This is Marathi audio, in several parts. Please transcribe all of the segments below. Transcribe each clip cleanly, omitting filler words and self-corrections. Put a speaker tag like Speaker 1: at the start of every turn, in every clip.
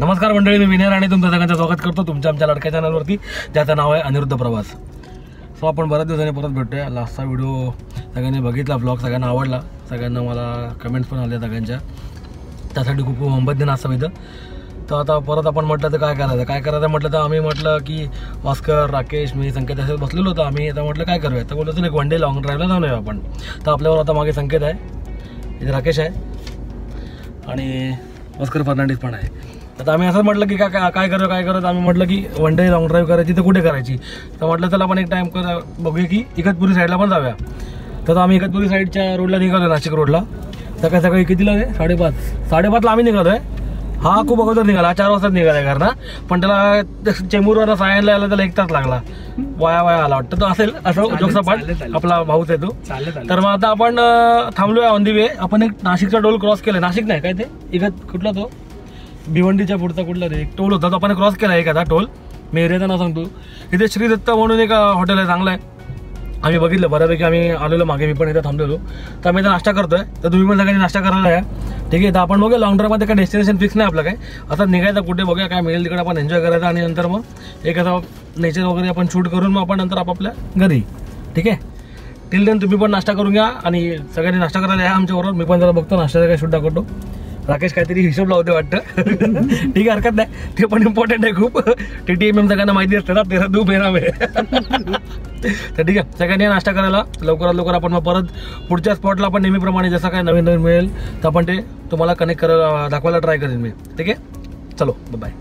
Speaker 1: नमस्कार मंडळी, मी विनय आणि तुमचं सगळ्यांचं स्वागत करतो तुमच्या आमच्या लडक्या चॅनलवरती, ज्याचं नाव आहे अनिरुद्ध प्रवास. सो आपण बऱ्याच दिवसांनी परत भेटतोय. लास्टचा व्हिडिओ सगळ्यांनी बघितला, ब्लॉग सगळ्यांना आवडला, सगळ्यांना मला कमेंट्स पण आल्या सगळ्यांच्या, त्यासाठी खूप खूप मोहब्बत असं इथं. तर आता परत आपण म्हटलं तर काय करायचं म्हटलं तर आम्ही म्हटलं की ऑस्कर, राकेश, मी, संकेत असे बसलेलो होतो आम्ही. आता म्हटलं काय करूया, तर बोलतो एक वन डे लॉंग ड्राईव्हला जाऊया आपण. तर आपल्यावर आता मागे संकेत आहे, इथे राकेश आहे आणि ऑस्कर फर्नांडिस पण आहे. तर आम्ही असं म्हटलं की काय करत आम्ही म्हटलं की वन डे लॉंग ड्राईव्ह करायची तर कुठे करायची. तर म्हटलं चला आपण एक टाईम बघूया की इगतपुरी साईडला पण जाऊया. तर आम्ही इगतपुरी साईडच्या रोडला निघालो, नाशिक रोडला. सकाळी कितीला आहे? 5:30ला आम्ही निघालो आहे. हा खूप अगोदर निघाला, 4 वाजता निघाला आहे घरना, पण त्याला चेंबूरवरला सायनला यायला त्याला 1 तास लागला, वाया आला वाटतं. तो असेल असं जोगसापाट आपला भाऊच आहे तो. तर मग आता आपण थांबलोय ऑन दी वे. आपण एक नाशिकचा टोल क्रॉस केला. नाशिक नाही काय ते कुठला तो भिवंडीच्या पुढचा कुठला रे एक टोल होता, तो आपण क्रॉस केला एखादा टोल. मी एरियाचं नाव सांगतो. इथे श्री दत्त म्हणून एक हॉटेल आहे, चांगलं आहे. आम्ही बघितलं बऱ्यापैकी, आम्ही आलेलो मागे, मी पण इथे थांबलेलो. तर आम्ही इथं नाश्ता करतोय. तर तुम्ही पण सगळ्यांनी नाश्ता करायला या, ठीक आहे. तर आपण बघूया लॉंग ड्राईव्हमध्ये काय डेस्टिनेशन फिक्स नाही आपलं काय, आता निघायचं कुठे बघूया, काय मिळेल तिकडे आपण एन्जॉय करायचं आणि नंतर मग एक असं नेचर वगैरे आपण शूट करून मग आपण नंतर आपापल्या घरी, ठीक आहे. टिल देन तुम्ही पण नाश्ता करून घ्या आणि सगळ्यांनी नाश्ता करायला या आमच्याबरोबर. मी पण जरा बघतो नाश्त्याचा काय शूट दाखवतो. राकेश काहीतरी हिशोब लावते वाटतं. ठीक आहे, हरकत नाही, ते पण इम्पॉर्टंट आहे खूप. TTM सगळ्यांना माहिती असते ना, तेरा दू बेराम आहे. तर ठीक आहे, सगळ्यांनी नाश्ता करायला लवकरात लवकर. आपण मग परत पुढच्या स्पॉटला आपण नेहमीप्रमाणे जसं काय नवीन मिळेल तर आपण ते तुम्हाला कनेक्ट दाखवायला ट्राय करेन मी, ठीक आहे. चलो बाय.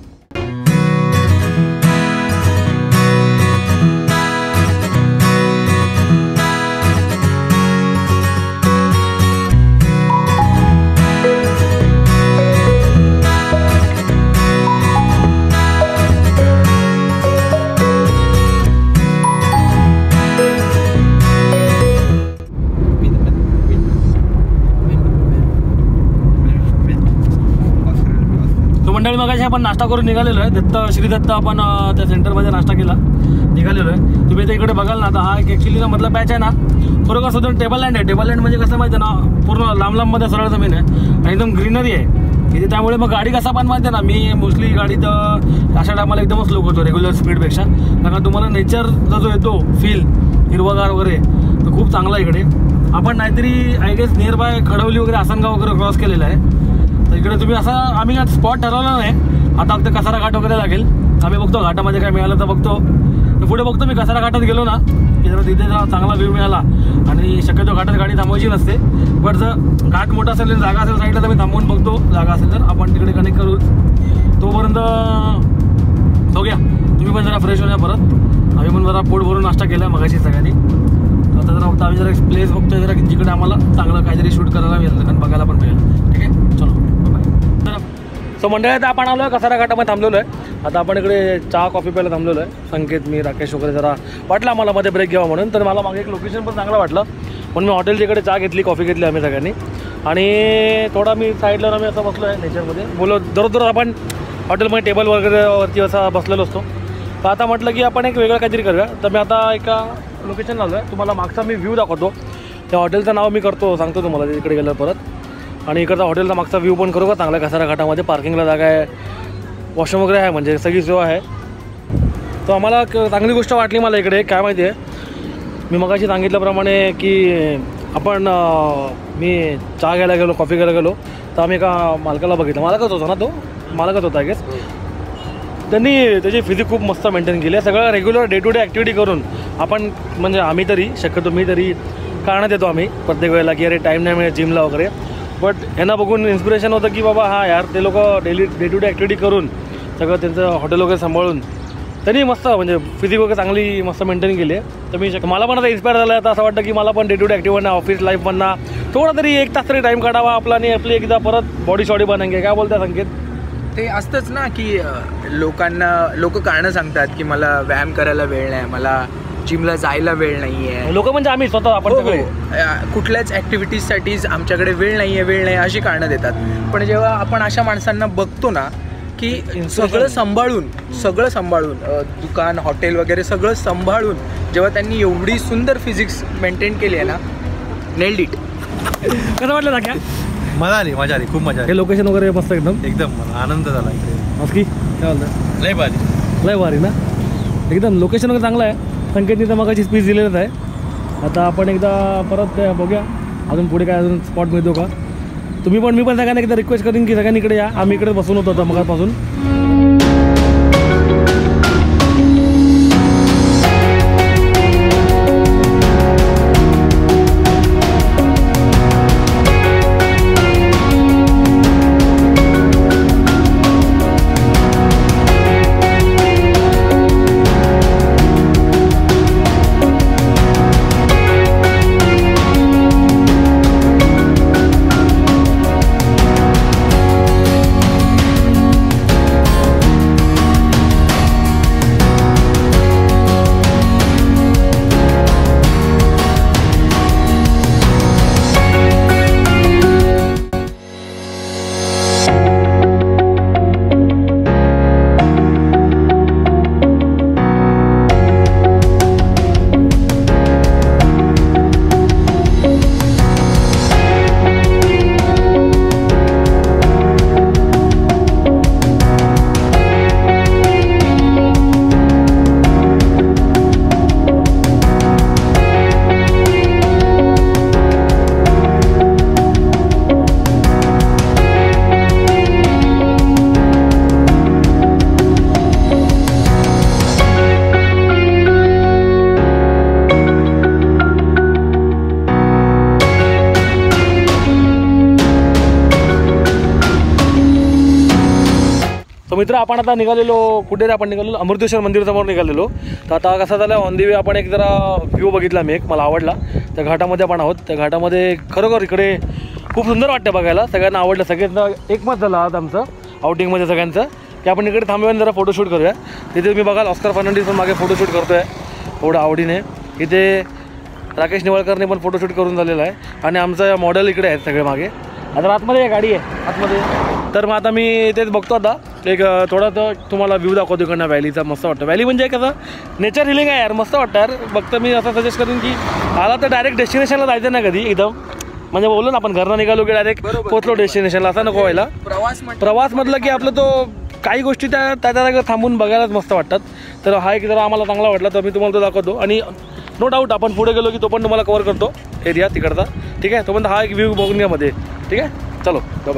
Speaker 1: मगाशी आपण नाश्ता करून निघालेलो आहे. श्री दत्त आपण त्या सेंटरमध्ये नाश्ता केला, निघालेलो आहे. तुम्ही इथे इकडे बघाल ना, तर हा एक ॲक्च्युलीचा मधला पॅच आहे ना, बरोबर सुद्धा टेबल लँड आहे. टेबल लँड म्हणजे कसं माहिती आहे ना, पूर्ण लांबमध्ये सरळ जमीन आहे आणि एकदम ग्रीनरी आहे इथे. त्यामुळे मग गाडी कसा पण माहिती आहे ना, मी मोस्टली गाडी तर अशा टायमाला एकदमच स्लो करतो रेग्युलर स्पीडपेक्षा, कारण तुम्हाला नेचरचा जो येतो फील, हिरवगार वगैरे, तर खूप चांगला इकडे. आपण नाहीतरी I guess nearby Khadavli वगैरे आसनगाव वगैरे क्रॉस केलेला आहे. तर इकडे तुम्ही असा आम्ही स्पॉट ठरवला नाही, आता फक्त कसारा घाट वगैरे लागेल. आम्ही बघतो घाटामध्ये काय मिळालं तर बघतो. तर पुढे बघतो मी कसारा घाटात गेलो ना की जरा तिथे चांगला व्ह्यू मिळाला. आणि शक्यतो घाटात गाडी थांबवायची नसते, बट जर घाट मोठा असेल आणि जागा असेल साईडला तर मी थांबवून बघतो, जागा असेल तर आपण तिकडे कनेक्ट करू. तोपर्यंत बघूया, तुम्ही पण जरा फ्रेश होण्या परत. आम्ही पण जरा पोट भरून नाश्ता केला मगाशी सगळ्यांनी. आता जरा आम्ही जरा एक प्लेस बघतोय जरा जिकडे आम्हाला चांगलं काहीतरी शूट करायला मिळेल आणि बघायला पण मिळेल, ठीक आहे. चलो बाय. सो मंडळी, आपण आलो आहे कसारा घाटामध्ये थांबलेलो आहे. आता आपण इकडे चहा कॉफी प्यायला थांबलेलो आहे. संकेत, मी, राकेश वगैरे जरा वाटलं आम्हाला मध्ये ब्रेक घ्यावा म्हणून. तर मला मागे एक लोकेशन पण चांगलं वाटलं म्हणून मी हॉटेलच्या इकडे चहा घेतली, कॉफी घेतली आम्ही सगळ्यांनी. आणि थोडा मी साईडला आम्ही असं बसलो आहे नेचरमध्ये. बोलो दररोज आपण हॉटेलमध्ये टेबल वगैरेवरती असा बसलेलो असतो. तर आता म्हटलं की आपण एक वेगळं काहीतरी करूया. तर मी आता एका लोकेशन लावलो आहे, तुम्हाला मागचा मी व्ह्यू दाखवतो. त्या हॉटेलचं नाव मी सांगतो तुम्हाला तिकडे गेलं परत. आणि इकडचा हॉटेलचा मागचा व्ह्यू पण करू का चांगला. कसारा घाटामध्ये पार्किंगला जागा आहे, वॉशरूम वगैरे आहे, म्हणजे सगळी सेवा आहे. तर आम्हाला चांगली गोष्ट वाटली मला इकडे. काय माहिती आहे, मी मगाशी सांगितल्याप्रमाणे की आपण मी चहा घ्यायला गेलो, कॉफी घ्यायला गेलो, तर आम्ही एका मालकाला बघितलं. मालकच होता ना तो, मालकच होता आय गेस. त्यांनी त्याची फिजिक खूप मस्त मेंटेन केली आहे. सगळं regular day to day activity करून आपण, म्हणजे आम्ही तरी शक्यतो मी तरी काढण्यात येतो आम्ही प्रत्येक वेळेला की अरे टाईम नाही मिळेल जिमला वगैरे. बट यांना बघून इन्स्पिरेशन होतं की बाबा हा यार, ते लोक डे टू डे ॲक्टिव्हिटी करून सगळं त्यांचं हॉटेल वगैरे सांभाळून त्यांनी मस्त, म्हणजे फिजिक वगैरे चांगली मस्त मेंटेन केली आहे. तर मी मला पण आता इन्स्पायर झालं. आता असं वाटतं की मला पण डे टू डे ॲक्टिव्ह बनणं, ऑफिस लाईफमधनं थोडा तरी 1 तास तरी टाईम काढावा आपला आणि आपली एकदा परत बॉडी शॉडी बनायचे. काय बोलताय संकेत?
Speaker 2: ते असतंच ना की लोक कारणं सांगतात की मला व्यायाम करायला वेळ नाही, मला जिमला जायला वेळ नाही आहे.
Speaker 1: लोक म्हणजे आम्ही स्वतः, आपण
Speaker 2: कुठल्याच ॲक्टिव्हिटीजसाठी आमच्याकडे वेळ नाही आहे अशी कारणं देतात. पण जेव्हा आपण अशा माणसांना बघतो ना की सगळं सांभाळून दुकान, हॉटेल वगैरे सगळं सांभाळून जेव्हा त्यांनी एवढी सुंदर फिजिक्स मेंटेन केली आहे ना, नेल्ड इट.
Speaker 1: कसं वाटलं ना?
Speaker 3: मजा आली, मजा आली, खूप मजा आली.
Speaker 1: हे लोकेशन वगैरे मस्त एकदम
Speaker 3: एकदम मला आनंद झाला इकडे.
Speaker 1: नक्की काय बोलतं?
Speaker 3: लय भारी,
Speaker 1: लय भारी ना एकदम. लोकेशन वगैरे चांगलं आहे. संकेतनी तर मगाची स्पीच दिलेलंच आहे. आता आपण एकदा परत बघूया अजून पुढे काय अजून स्पॉट मिळतो का. तुम्ही पण मी पण सगळ्यांना एकदा रिक्वेस्ट करीन की सगळ्यांनी इकडे या. आम्ही इकडे बसून होतो आता मगापासून. तर मित्र आपण आता निघालेलो कुठे रे आपण निघालेलो अमृतेश्वर मंदिरासमोर निघालेलो. तर आता कसं झालं ऑन दी वे आपण एक जरा व्ह्यू बघितला मी एक मला आवडला. त्या घाटामध्ये आपण आहोत. त्या घाटामध्ये खरोखर इकडे खूप सुंदर वाटतं बघायला. सगळ्यांना आवडलं. सगळ्यांना एकमत झालं आज आमचं आउटिंगमध्ये सगळ्यांचं की आपण इकडे थांबूया जरा फोटोशूट करूया. तिथे तुम्ही बघाल ऑस्कर फर्नांडिस पण मागे फोटोशूट करतो आहे एवढं आवडीने. इथे राकेश निवळकरने पण फोटोशूट करून झालेला आहे. आणि आमचं मॉडेल इकडे आहेत सगळे मागे. आता आतमध्ये गाडी आहे आतमध्ये. तर मग आता मी तेच बघतो आता एक थोडा तर तुम्हाला व्ह्यू दाखवतो इकडनं व्हॅलीचा. मस्त वाटतं. व्हॅली म्हणजे कसं नेचर हिलिंग आहे यार. मस्त वाटतं यार. फक्त मी असं सजेस्ट करेन की आला तर डायरेक्ट डेस्टिनेशनला जायचं ना कधी एकदम. म्हणजे बोललो ना आपण घरनं निघालो की डायरेक्ट पोचलो डेस्टिनेशनला असं नको व्हायला. प्रवास म्हटलं की आपलं तो काही गोष्टी त्या जागा थांबून बघायलाच मस्त वाटतात. तर हा एक जरा आम्हाला चांगला वाटला तर मी तुम्हाला तो दाखवतो. आणि नो डाऊट आपण पुढे गेलो की तो पण तुम्हाला कव्हर करतो एरिया तिकडचा. ठीक आहे. तो पण हा एक व्ह्यू बघून घ्या मध्ये. ठीक आहे. चलो बाय.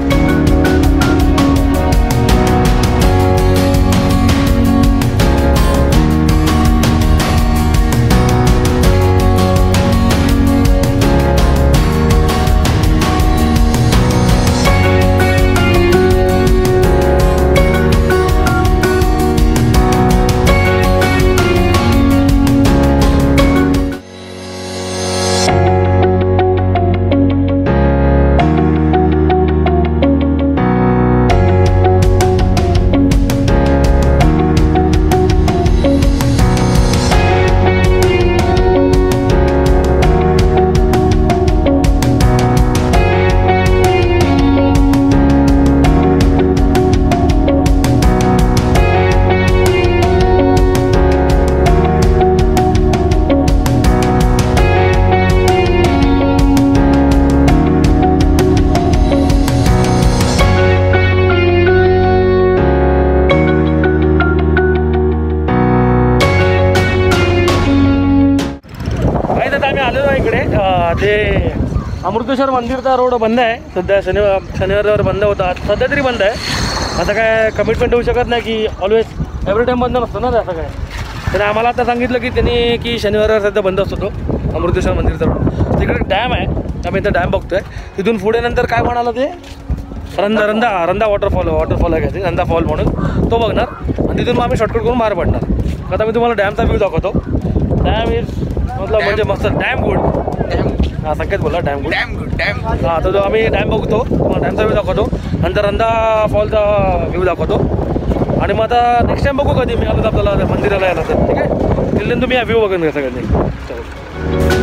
Speaker 1: ते अमृतेश्वर मंदिरचा रोड बंद आहे सध्या. शनिवार बंद होता. सध्या तरी बंद आहे. असं काय कमिटमेंट होऊ शकत नाही की ऑलवेज एव्हरी टाईम बंद नसतं ना. असं काय त्याने आम्हाला आता सांगितलं की त्यांनी की शनिवार सध्या बंद असतो तो अमृतेश्वर मंदिरचा रोड. तिकडे डॅम आहे. आम्ही इथं डॅम बघतोय. तिथून पुढे नंतर काय म्हणाला ते रंदा वॉटरफॉल आहे का ते रंदा फॉल म्हणून तो बघणार. आणि तिथून मग आम्ही शॉर्टकट करून बाहेर पडणार. आता मी तुम्हाला डॅमचा व्ह्यू दाखवतो. डॅम इज मतलब म्हणजे मस्त डॅम गुड. हां संकेत बोला डॅम गुड. हां तर जो आम्ही डॅम बघतो तुम्हाला डॅमचा व्ह्यू दाखवतो. नंतर रंदा फॉलचा व्ह्यू दाखवतो. आणि मग आता नेक्स्ट टाईम बघू कधी मी आलो तर आपल्याला मंदिराला यायला तर. ठीक आहे. तिथून तुम्ही हा व्ह्यू बघून घ्या सगळ्यांनी. चलो.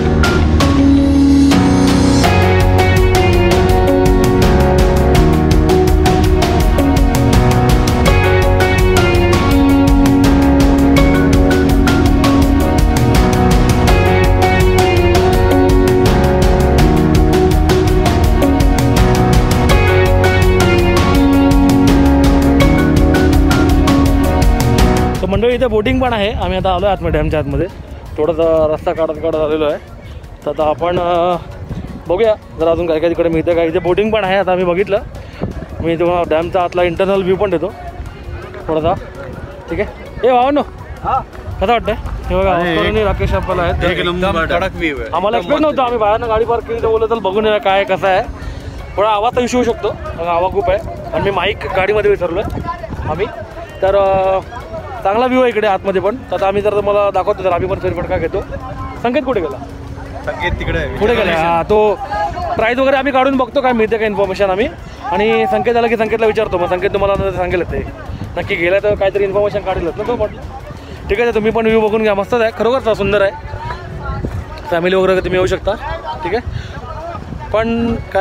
Speaker 1: मंडळी इथे बोटिंग पण आहे. आम्ही आता आलो आहे आतमध्ये, डॅमच्या आतमध्ये. थोडासा रस्ता काढत आलेलो आहे. तर आता आपण बघूया जरा अजून काय काय तिकडे मिळतं काय. इथे बोटिंग पण आहे. आता आम्ही बघितलं. मी तुम्हाला डॅमचा आतला इंटरनल व्ह्यू पण देतो थोडासा. ठीक आहे. हे भावांनो कसं वाटतंय? हे बघा राकेश आपल्याला आहेत. आम्हाला एक्सपेक्ट नव्हतं. आम्ही बाहेरनं गाडी पार्क केली तर बोललं तर बघून या काय कसं आहे. थोडा आवाज तर इश्यू होऊ शकतो, आवाज खूप आहे. आणि मी माईक गाडीमध्ये विसरलो आहे आम्ही. तर चांगला व्ह्यू आहे इकडे आतमध्ये पण. तर आता आम्ही जर तुम्हाला दाखवतो तर आम्ही पण फेरफटका घेतो. संकेत कुठे गेला?
Speaker 3: संकेत तिकडे
Speaker 1: पुढे गेला. हा, तो प्राईज वगैरे आम्ही काढून बघतो काय मिळते काय इन्फॉर्मेशन आम्ही. आणि संकेत आला की संकेतला विचारतो. मग संकेत तुम्हाला सांगेल ते नक्की गेला तर काहीतरी इन्फॉर्मेशन काढेलच ना तो म्हटलं. ठीक आहे. तुम्ही पण व्ह्यू बघून घ्या. मस्तच आहे खरोखर, सुंदर आहे. फॅमिली वगैरे तुम्ही येऊ शकता. ठीक आहे. पण काय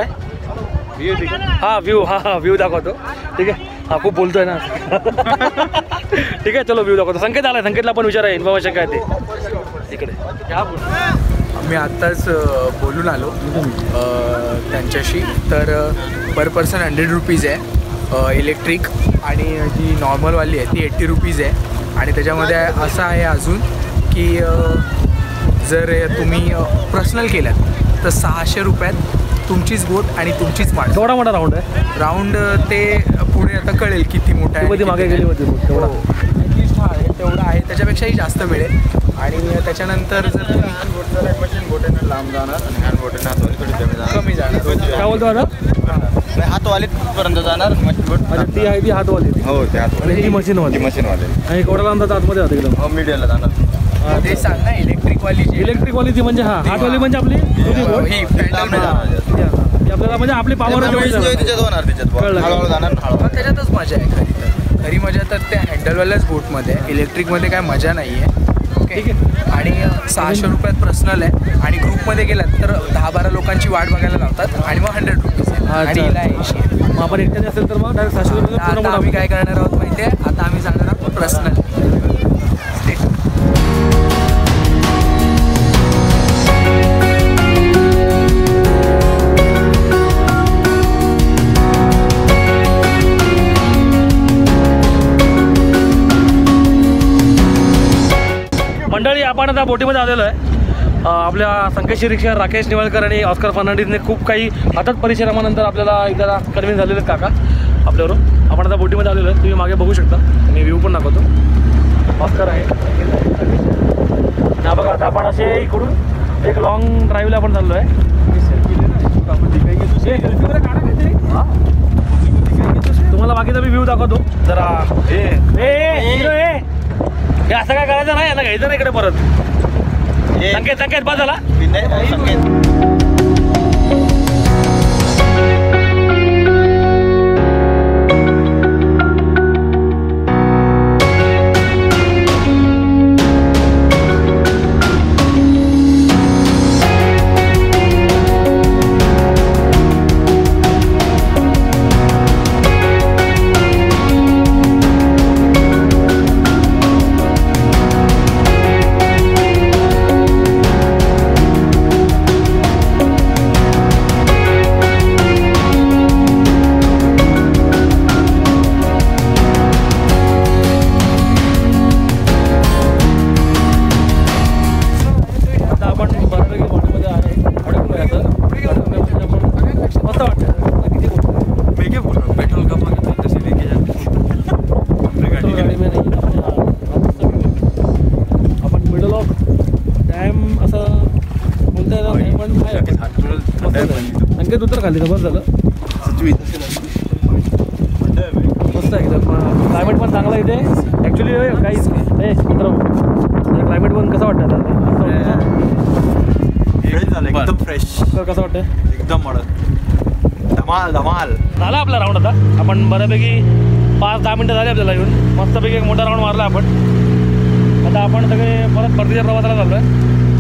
Speaker 1: हा व्ह्यू व्ह्यू दाखवतो. ठीक आहे. हा खूप बोलतोय ना. ठीक आहे चलो व्ह्यू दाखवतो. संकेत आला, संकेतला पण विचारा इन्फॉर्मेशन काय ते इकडे.
Speaker 2: मी आत्ताच बोलून आलो त्यांच्याशी. तर पर पर्सन 100 रुपीज आहे इलेक्ट्रिक, आणि जी नॉर्मलवाली आहे ती 80 रुपीज आहे. आणि त्याच्यामध्ये असं आहे अजून की जर तुम्ही पर्सनल केलात तर 600 रुपयात तुमचीच बोट आणि तुमचीच माठ.
Speaker 1: थोडा मोठा राऊंड आहे.
Speaker 2: राऊंड ते पुढे आता कळेल किती मोठा आहे.
Speaker 1: मागे गेली होती तेवढा
Speaker 2: तेवढं आहे, त्याच्यापेक्षाही जास्त मिळेल. आणि त्याच्यानंतर जर
Speaker 3: मशीन बोटीनं लांब जाणार आणि हँड बोटीनं
Speaker 2: कमी जाणार.
Speaker 1: काय बोलतो आता?
Speaker 3: हातवालीपर्यंत जाणार मशीन बोट.
Speaker 1: ती आहे ती हातवाली.
Speaker 3: हो ते
Speaker 1: आणि ती मशीनवाली.
Speaker 3: मशीनवाले
Speaker 1: आणि केवढा लांब जातं आतमध्ये जातं एकदम?
Speaker 3: हो मीडियाला जाणार.
Speaker 2: ते सांग ना इलेक्ट्रिकवाली.
Speaker 1: इलेक्ट्रिकवाली ती म्हणजे हातवाली म्हणजे आपली बोट.
Speaker 2: ही पॅन्डल
Speaker 1: आपल्याला म्हणजे आपली पावर
Speaker 3: हळूहळू जाणार.
Speaker 2: त्याच्यातच मजा आहे खरी तर. खरी मजा तर त्या हँडलवाल्याच बोटमध्ये. इलेक्ट्रिकमध्ये काय मजा नाही आहे. ओके. आणि 600 रुपयात पर्सनल आहे. आणि ग्रुपमध्ये गेलात तर 10-12 लोकांची वाट बघायला लावतात. आणि मग 100 रुपीज आहे. आणि हिला 80 आहे.
Speaker 1: मग आपण एकट्याने असेल तर मग डायरेक्ट 600 रुपये.
Speaker 2: आता आम्ही काय करणार आहोत माहिती आहे? आता आम्ही जाणार आहोत पर्सनल.
Speaker 1: मंडळी आपण आता बोटीमध्ये आलेलो आहे. आपल्या संकेत शिरीक्षक राकेश निवळकर आणि ऑस्कर फर्नांडिसने खूप काही हातात परिश्रमानंतर आपल्याला एकदा कन्व्हिन्स झालेले आहेत काका आपल्यावर. आपण आता बोटीमध्ये आलेलो आहे. तुम्ही मागे बघू शकता. मी व्ह्यू पण दाखवतो. ऑस्कर आहे. बघा आता आपण असे इकडून एक लॉंग ड्राईव्हला आपण चाललो आहे. तुम्हाला बाकीचा मी व्ह्यू दाखवतो जरा. हे असं काय करायचं नाही, यांना घ्यायचं नाही इकडे परत. संकेत बाद झाला. संकेत उत्तर खाली तर बस झालं. मस्त आहे एकदम. क्लायमेट पण चांगला इथे ॲक्च्युली. काहीच मित्र क्लायमेट पण कसं वाटतं आता?
Speaker 3: एकदम फ्रेश.
Speaker 1: कसं वाटतं?
Speaker 3: एकदम मस्त. धमाल
Speaker 1: झाला आपला राऊंड. आता आपण बऱ्यापैकी 5-10 मिनटं झाली आपल्याला येऊन. मस्तपैकी एक मोठा राऊंड मारला आपण. आता आपण सगळे परत परतीच्या प्रवासाला चाललो आहे.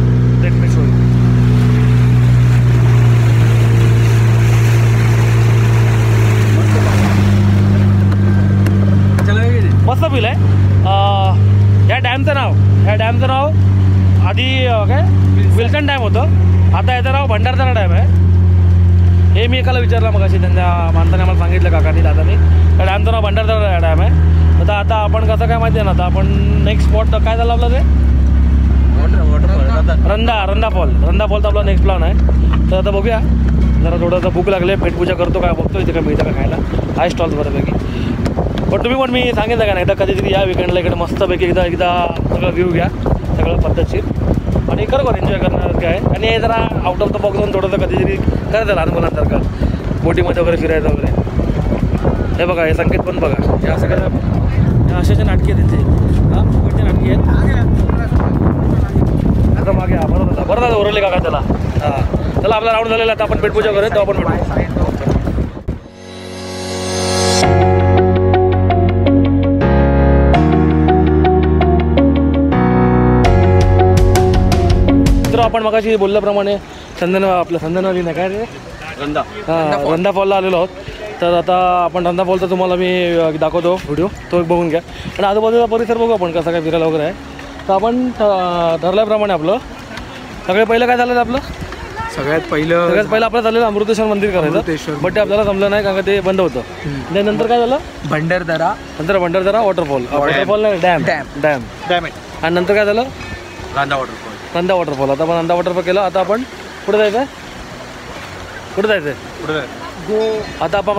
Speaker 1: मस्त फील आहे. ह्या डॅमचं नाव आधी काय विल्सन डॅम होतं. आता याचं नाव भंडारदरा डॅम आहे. हे मी एकाला विचारलं मग अशी त्यांच्या माणसाने आम्हाला सांगितलं काकांनी दादानी. त्या डॅमचं नाव भंडारदरा डॅम आहे. आता आपण कसं काय माहिती आहे ना, आता आपण नेक्स्ट स्पॉट काय झालं आपलं ते रंधा फॉल तर आपला नेक्स्ट प्लॅन आहे. तर आता बघूया, जरा थोडंसं भूक लागले, पेटपूजा करतो काय बघतो इथे काय मिळतं का खायला. हाय स्टॉल्स बऱ्यापैकी. पण तुम्ही पण मी सांगितलं का नाही, एकदा कधीतरी या विकेंडला इकडे मस्तपैकी एकदा सगळं व्ह्यू घ्या, सगळं पद्धतशीर आणि खरोखर एन्जॉय करण्यासारखं आहे. आणि हे जरा आउट ऑफ द बॉक्स जाऊन थोडंसं कधीतरी करायचं लहान मुलांसारखं, बोटीमध्ये वगैरे फिरायचं वगैरे. हे बघा, हे संकेत पण बघा, या सगळ्या अशाचे नाटके आहेत त्यांचे. हां, फुकटचे नाटके आहेत. आता मागे बरं झालं ओरडले काका त्याला. हां, चला आपला राऊंड झालेला, आता आपण पेटपूजा करूया, तेव्हा आपण भेटू. तर आपण मगाशी बोलल्याप्रमाणे संदन नदी नाही काय रे, रंधा फॉलला आलेलो आहोत. तर आता आपण रंधा फॉलचा तुम्हाला मी दाखवतो व्हिडिओ, तो एक बघून घ्या. आणि आजूबाजूचा परिसर बघू आपण कसा काय फिरायला वगैरे आहे. तर आपण ठरल्याप्रमाणे आपलं सगळ्यात पहिलं काय झालं आपलं
Speaker 2: सगळ्यात पहिलं
Speaker 1: आपलं झालेलं अमृतेश्वर मंदिर करायचं, बट ते आपल्याला जमलं नाही कारण ते बंद होतं. त्यानंतर काय झालं, भंडारदरा वॉटरफॉल नाही डॅम. आणि नंतर काय झालं, रंधा वॉटरफॉल. आता आपण रंधा वॉटरफॉल केलं. आता आपण कुठे जायचं आहे, आता आपण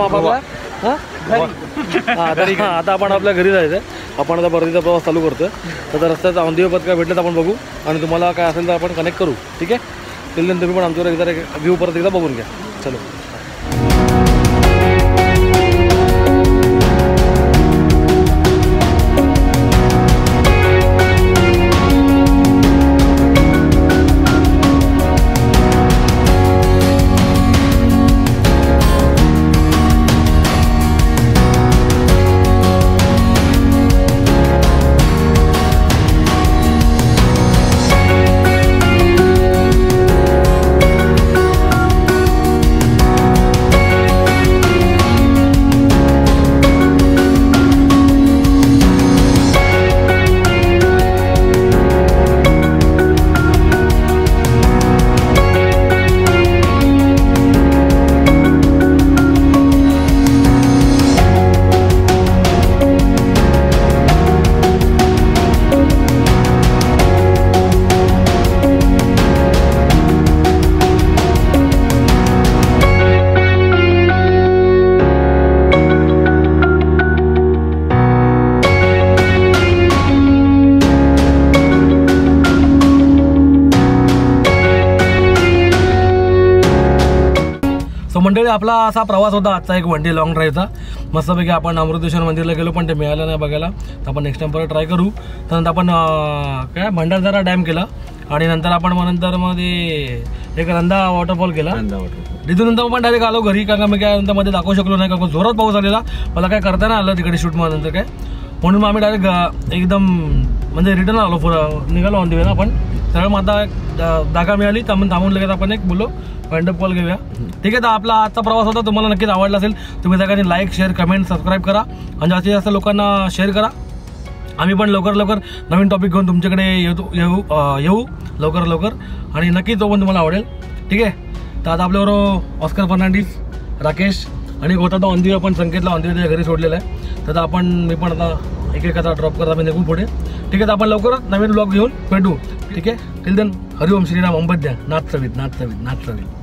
Speaker 1: आता आपण आपल्या घरी जायचं आहे. आपण आता परतीचा प्रवास चालू करतोय. तर रस्त्याचा औंधीपत काय भेटलं तर आपण बघू आणि तुम्हाला काय असेल तर आपण कनेक्ट करू. ठीक आहे, तिथून तुम्ही पण आमच्यावर एकदा व्ह्यू परत एकदा बघून घ्या. चलो. मंडळी, आपला असा प्रवास होता आजचा, एक वन डे लॉंग ड्राईव्हचा. मस्तपैकी आपण अमृतेश्वर मंदिरला गेलो, पण ते मिळालं नाही बघायला. तर आपण नेक्स्ट टाइम परत ट्राय करू. त्यानंतर आपण काय भंडारदरा डॅम केला आणि नंतर आपण मध्ये एक रंधा वॉटरफॉल केला. तिथून नंतर आपण डायरेक्ट आलो घरी, कारण मी काय नंतर मध्ये दाखवू शकलो नाही, कारण जोरात पाऊस आलेला, मला काय करता नाही आलं तिकडे शूट नंतर काय. म्हणून मग आम्ही डायरेक्ट एकदम म्हणजे रिटर्न आलो, निघालो ऑन द वे ना. आपण सरळ मग आता जागा मिळाली, थांबून लगेच आपण एक बोललो वाइंड अप कॉल घेऊया. ठीक आहे, तर आपला आजचा प्रवास होता, तुम्हाला नक्कीच आवडला असेल. तुम्ही सगळ्यांनी लाईक, शेअर, कमेंट, सबस्क्राईब करा आणि जास्तीत जास्त लोकांना शेअर करा. आम्ही पण लवकर नवीन टॉपिक घेऊन तुमच्याकडे येऊ लवकर आणि नक्कीच तो पण तुम्हाला आवडेल. ठीक आहे, तर आता आपल्याबरोबर ऑस्कर फर्नांडिस, राकेश आणि होता तो ऑन आपण संकेतला ऑन त्याच्या घरी सोडलेला आहे. तर आपण मी पण आता एकेकाचा ड्रॉप करता मी निघून पुढे. ठीक आहे, तर आपण लवकरच नवीन ब्लॉग घेऊन भेटू. ठीक आहे, टिल देन हरिओम श्रीराम अंबद्या नाथ चवीत.